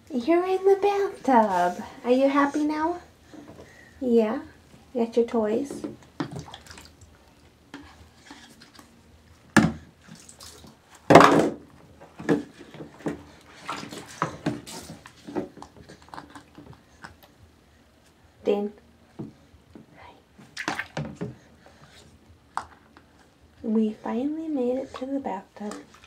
You're in the bathtub. Are you happy now? Yeah? You got your toys? Dean. We finally made it to the bathtub.